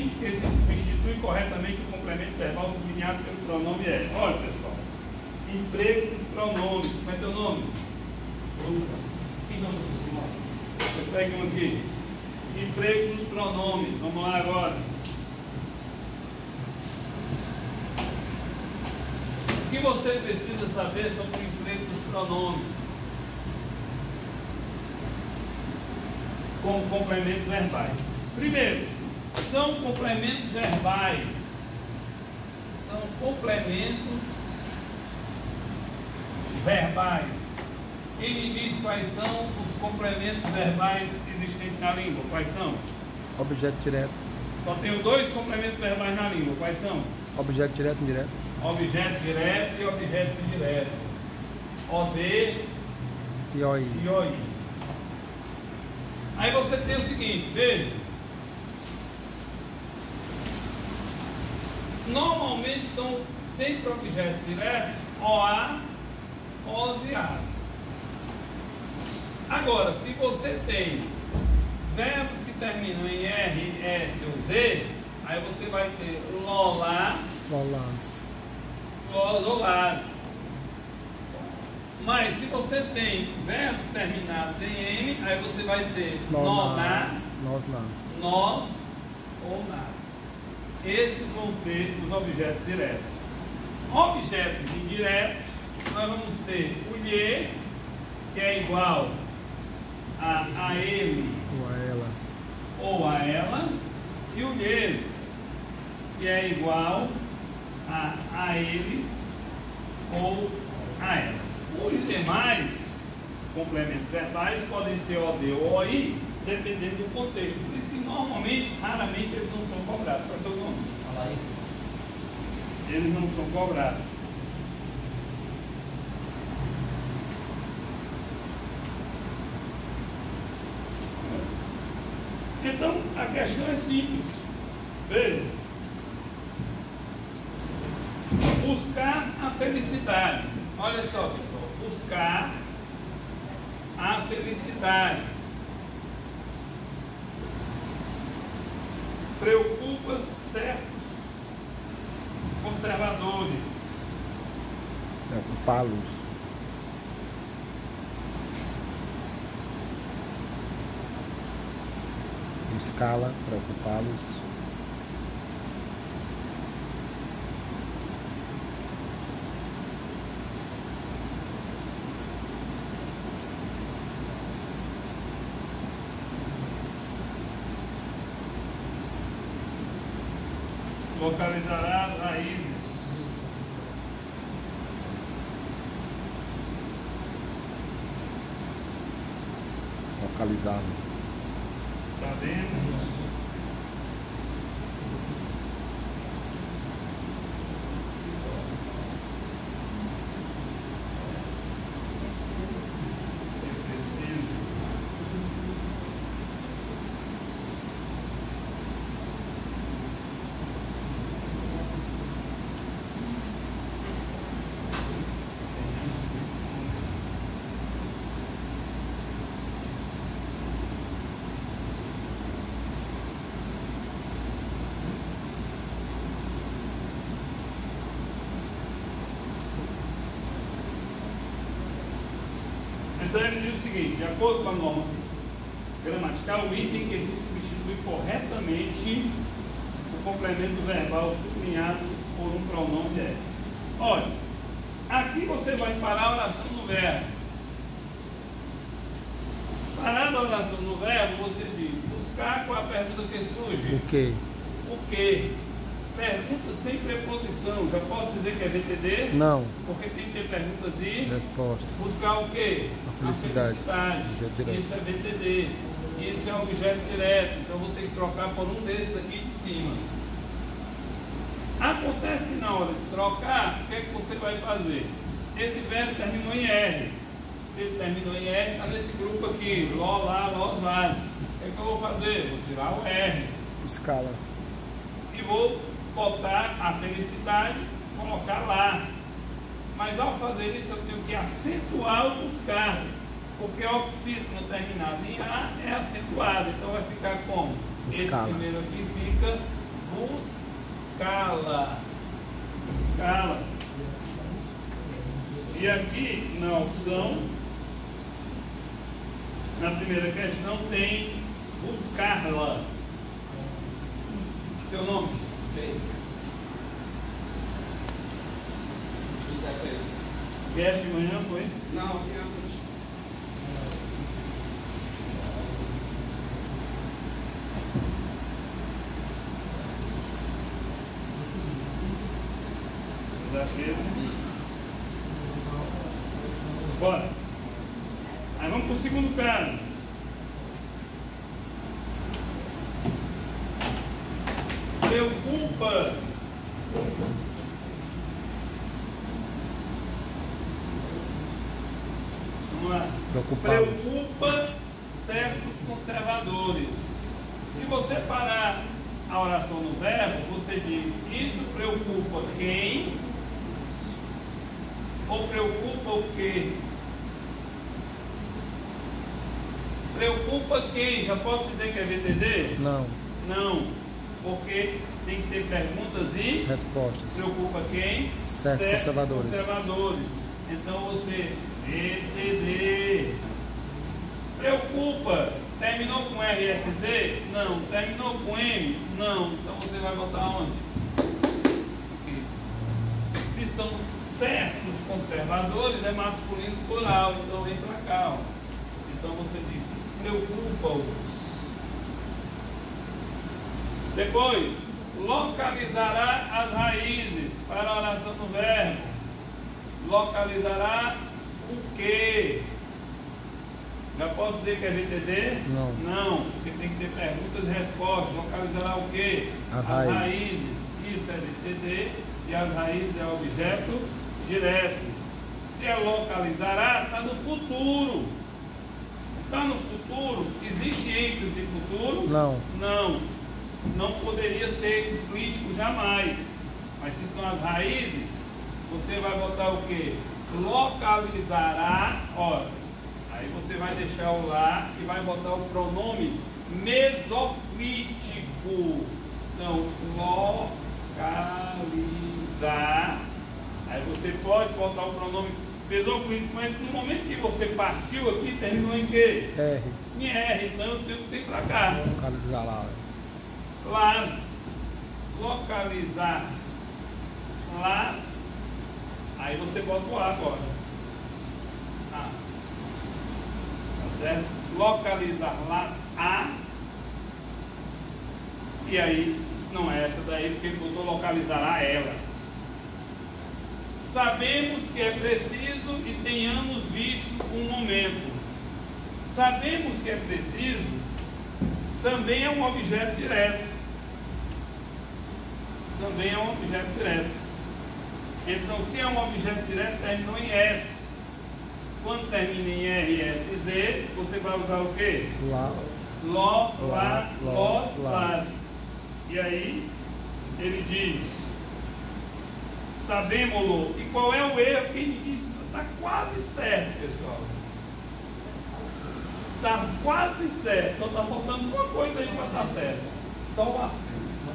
que se substitui corretamente o complemento verbal sublinhado pelo pronome é. Olha, pessoal, emprego dos pronomes. Como é teu nome? Lucas. Que nome é seu nome? Você pega um aqui. Emprego dos pronomes. Vamos lá agora. O que você precisa saber sobre o emprego dos pronomes? Como complementos verbais. Primeiro, são complementos verbais. São complementos verbais. Quem me diz quais são os complementos verbais existentes na língua? Quais são? Objeto direto. Só tenho dois complementos verbais na língua. Quais são? Objeto direto e indireto. Objeto direto e objeto indireto. OD E OI. e OI. Aí você tem o seguinte, veja. Normalmente são sempre objetos diretos, OA, OS e AS. Agora, se você tem verbos que terminam em R, S ou Z, aí você vai ter LOLA, Lolas. LOLAS. Mas se você tem verbos terminados em M, aí você vai ter NONAS, Nós. NOS ou NAS. Esses vão ser os objetos diretos. Objetos indiretos, nós vamos ter o lhe, que é igual a ele Ou a ela. ou a ela, e o lhes, que é igual a eles ou a ela. Os demais complementos verbais podem ser OD ou OI, dependendo do contexto. Por isso que normalmente, raramente, eles não são cobrados. Qual é o seu nome? Fala aí. Eles não são cobrados. Então, a questão é simples. Veja. Buscar a felicidade. Olha só, pessoal. Buscar a felicidade. Preocupa certos conservadores. Preocupá-los. Buscá-la, preocupá-los. Localizará as raízes. Localizá-los. Sabemos. Eu preciso. Então ele diz o seguinte: de acordo com a norma gramatical, o item que se substitui corretamente o complemento verbal sublinhado por um pronome é. Olha, aqui você vai parar a oração no verbo. Parando a oração no verbo, você diz buscar, qual a pergunta que surge? O quê? O que? Pergunta sem preposição. Já posso dizer que é VTD? Não. Porque tem que ter perguntas e Resposta. buscar o quê? A felicidade. Isso é VTD. Isso é objeto direto. Então eu vou ter que trocar por um desses aqui de cima. Acontece que na hora de trocar, o que é que você vai fazer? Esse verbo terminou em R. Se ele terminou em R, está nesse grupo aqui. Ló, lá, lós, vás. O que é que eu vou fazer? Vou tirar o R. Escala. E vou botar a felicidade, colocar lá. Mas ao fazer isso eu tenho que acentuar o buscar, porque o oxítono terminado em A é acentuado, então vai ficar como? Escala. Esse primeiro aqui fica escala. Escala. E aqui na opção, na primeira questão, tem buscar-la. Teu nome? Vieste de manhã, foi? Não, finalmente. Bora. Aí vamos para o segundo caso. Preocupa. Vamos lá. Preocupa certos conservadores. Se você parar a oração no verbo, você diz: isso preocupa quem? Ou preocupa o quê? Preocupa quem? Já posso dizer que é VTD? Não. Não, porque tem que ter perguntas e respostas. Preocupa quem? Certos conservadores. Então você, VTD. Preocupa. Terminou com RSZ? Não. Terminou com M? Não. Então você vai botar onde? Se são certos conservadores, é masculino plural. Então vem para cá. Ó. Então você diz: preocupa-os. Depois, localizará as raízes para a oração do verbo. Localizará o quê? Já posso dizer que é VTD? Não. Não, porque tem que ter perguntas e respostas. Localizará o quê? As raízes. Isso é VTD e as raízes é objeto direto. Se é localizará, está no futuro. Se está no futuro, existe ênfase de futuro? Não. Não. Não poderia ser crítico jamais. Mas se são as raízes, você vai botar o quê? Localizará, ó. Aí você vai deixar o lá e vai botar o pronome mesocrítico. Então, localizar. Aí você pode botar o pronome mesocrítico, mas no momento que você partiu aqui, terminou em quê? R. Em R, então eu tenho que ter pra cá. Localizar lá. Las. Localizar. Las. Aí você bota o A agora. A. Tá certo? Localizar las A. E aí, não é essa daí, porque ele botou localizará elas. Sabemos que é preciso e tenhamos visto um momento. Sabemos que é preciso também é um objeto direto. Também é um objeto direto. Então, se é um objeto direto, terminou em S. Quando termina em R, S, Z, você vai usar o quê? Lá. Las. E aí, ele diz: sabemos-lo. E qual é o erro que ele diz? Está quase certo, pessoal. Está quase certo. Só está faltando uma coisa aí para estar certo. Só o acento.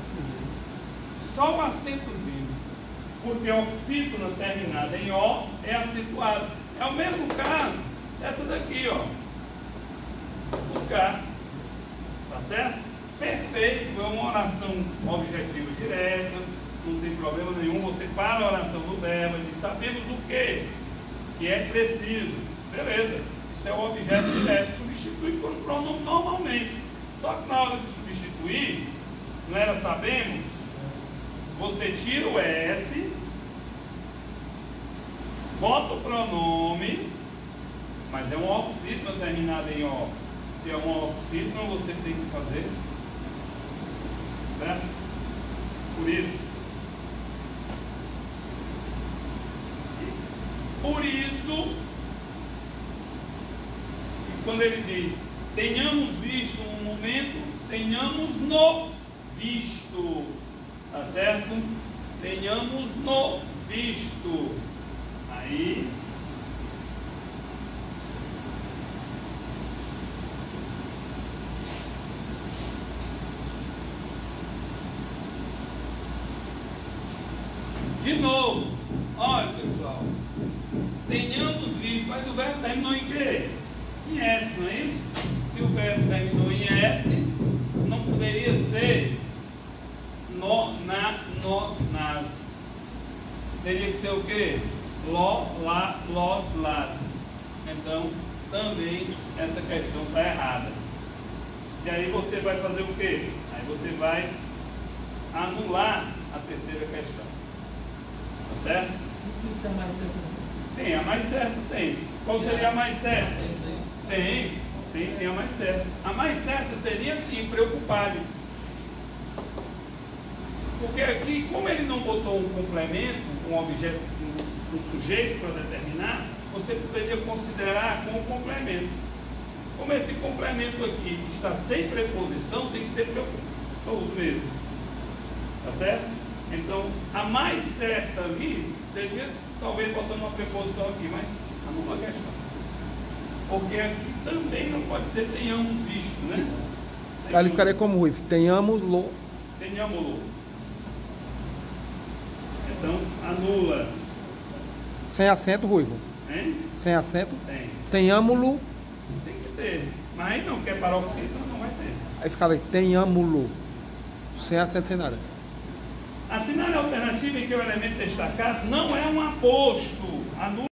Só o acentozinho. Porque a oxítona terminada em O é acentuado. É o mesmo caso dessa daqui, ó. Buscar. Tá certo? Perfeito. É uma oração objetiva direta. Não tem problema nenhum. Você para a oração do verbo e diz: sabemos o quê? Que é preciso. Beleza. Isso é o objeto direto. Substitui por um pronome normalmente. Só que na hora de substituir, não era sabemos? Você tira o S, bota o pronome, mas é um oxítona terminado em O. Se é um oxítona, você tem que fazer, certo? Por isso, quando ele diz: tenhamos visto um momento, tenhamos no visto. Tá certo? Tenhamos no visto. Aí. De novo, olha pessoal, tenhamos visto, mas o verbo terminou em quê? Em S, não é isso? Se o verbo terminou em S, não poderia ser no, na, nos, nas. Teria que ser o quê? Lo, lá, los, las. Então, também essa questão está errada. E aí você vai fazer o quê? Aí você vai anular a terceira questão. Tá certo? Isso é mais certo. Tem, a mais certa tem. Qual seria a mais certa? Tem a mais certa. A mais certa seria impreocupáveis. Porque aqui, como ele não botou um complemento, um objeto, um sujeito para determinar, você poderia considerar como complemento. Como esse complemento aqui está sem preposição, tem que ser preocupado mesmo. Tá certo? Então, a mais certa ali seria, talvez botando uma preposição aqui, mas anula a questão. Porque aqui também não pode ser tenhamos visto, né? Aí ele ficaria como Ruivo. Tenhamos-lo. Tenhamos-lo. Então, anula. Sem acento, Ruivo. Hein? Sem acento. Tem. Tenhamo-lo. Tem que ter. Mas aí não, quer paroxítona, não vai ter. Aí ficaria tenhamo-lo. Sem acento, sem nada. A sinal alternativa em que o elemento destacado não é um aposto. Anula.